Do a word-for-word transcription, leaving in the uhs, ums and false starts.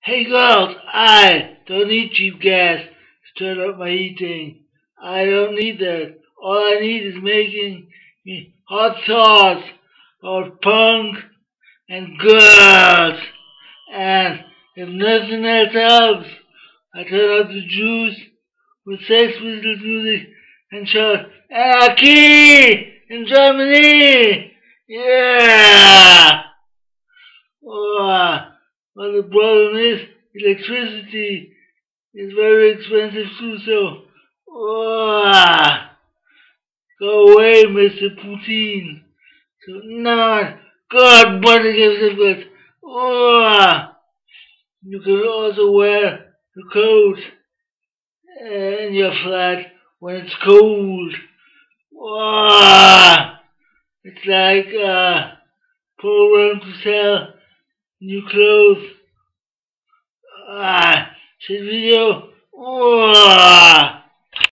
Hey girls, I don't need cheap gas to turn up my heating. I don't need that. All I need is making me hot sauce of punk and girls. And if nothing else helps, I turn up the juice with Sex Pistols music and shout, Anarchy in Germany! Yeah! Oh, but the problem is electricity is very expensive too, so oh, go away, Mister Putin. So no, God, but it gives a good. Oh, you can also wear the coat in your flat when it's cold. Oh, it's like a program to sell new clothes. Ah, this video. Oh.